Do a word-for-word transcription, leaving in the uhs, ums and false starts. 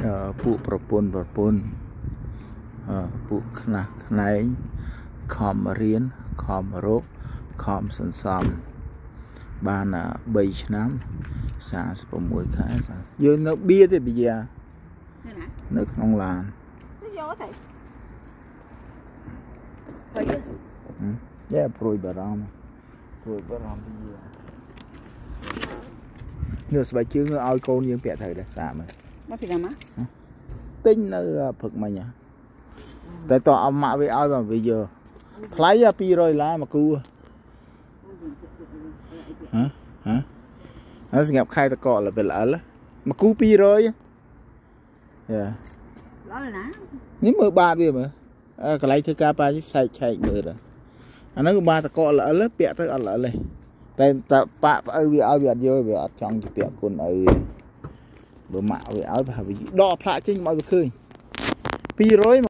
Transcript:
ពួកប្រពន្ធប្រពន្ធពួកខ្នះខ្នែងខំរៀនខំរកខំសន្សំបាន3ឆ្នាំសាសិប6ខែយើងនៅបៀទេបញ្ញានៅក្នុងឡានយកទៅយ៉ាព្រួយបារម្ភព្រួយបារម្ភបញ្ញានេះស្បែកជើងឲ្យកូនយើងពាក់ត្រូវដែរសាមើលមកពីណាមកទិញនៅព្រឹកមិញតែតើអម៉ាក់វាឲ្យបើវាយកថ្លៃពីររយដុល្លារមកគូហ៎ហ៎ហើយស្ងាត់ខែតកលពេលអលមកគូពីររយយ៉ាឡើយណានេះមើលបាតវាមើលកន្លែងធ្វើការប៉ាសែកឆែកមើលអាហ្នឹងក៏បាតកលអលពាក់ទៅអត់អលទេតែតែប៉ាប្អៅវាឲ្យវាអត់យកវាអត់ចង់ទៅពាក់គុណឪបើម៉ាក់វាឲ្យប្រហែលវាដកផ្លាកចេញមកឲ្យវាឃើញពីររយ